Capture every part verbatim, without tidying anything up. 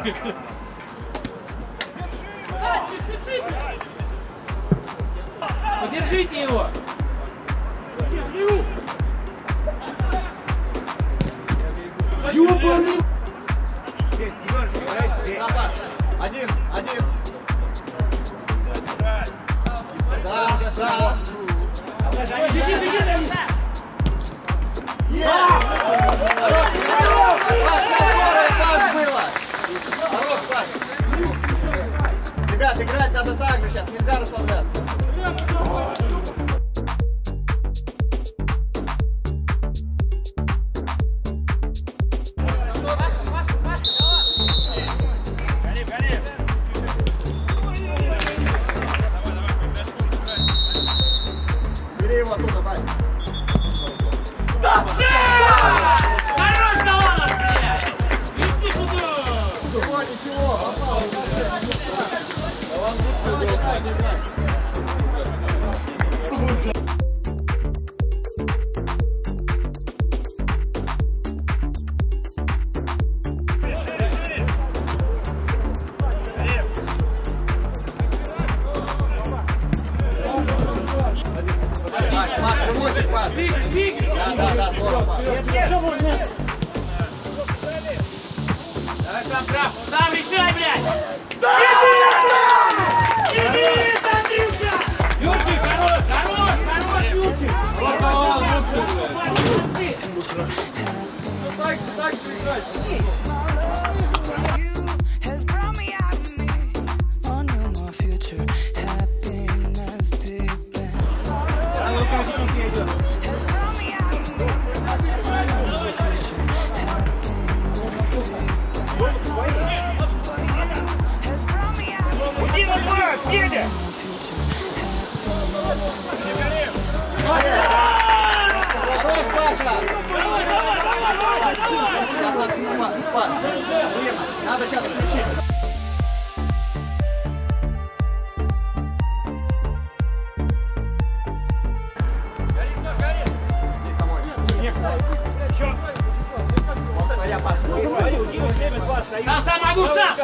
Подержите его! Ёбаный! Один, один. Да, да. Беги, беги, беги! Ребят, играть надо так же сейчас, нельзя расслабляться. Бери его оттуда, Вань. Да! Хорош, Таланов, блядь! Иди сюда! Ничего, ничего, попал. Да, да, да, здорово. Давай сам прав, сам решай, блядь! Иди, Андрюша! Юрчик, хорош, хорош, хорош, Юрчик! Вот он, лучше, блядь! Ну так, так же играть! Едет! Хорош, Паша! Давай, давай, давай, давай, давай! Сейчас надо, Паш, надо сейчас включить. Горишь, нож, горишь! Еще! Вот твоя, Паша. Сам, сам могу, сам!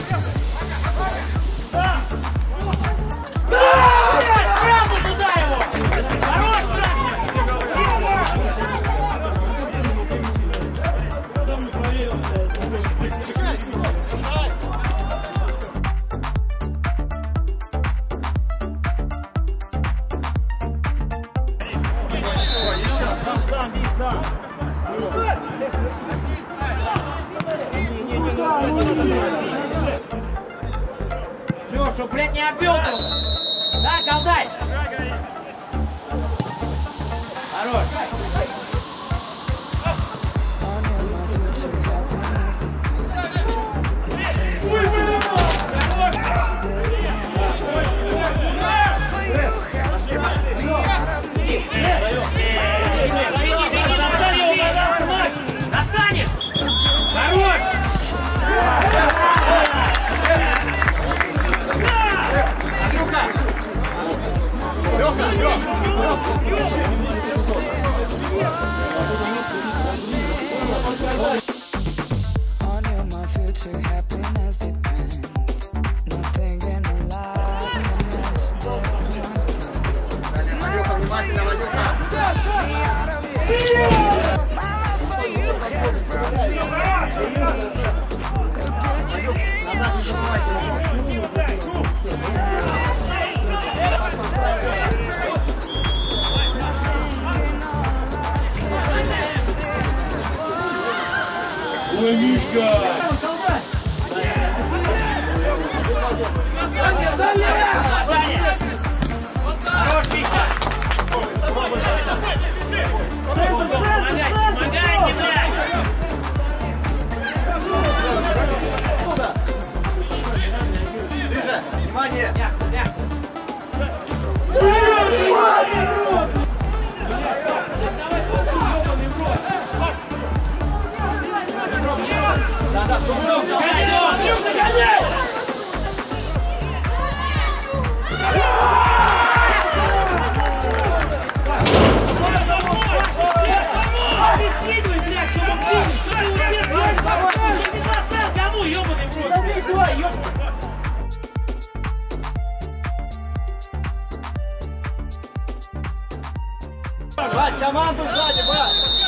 Сразу туда его! Хорош, сам, сам, бей, сам! Все, чтоб, блядь, не обвел его! Да, колдай! Хорош! Достанешь! Хорош! Лёха, Лёха! On you, my future happiness depends. Nothing in life can match this one. My love for you has brought me out of me. My love for you has brought me out of me. Ой, Мишка! Хорош, Мишка! Помогайте, блядь! Ближе, внимание! Да, да, что много? Андрюха, гоняй! Скидывай, блядь, что он скидывает? Что ты уверен? Кому, ёбаный в рот? Бать, команду сзади, бать!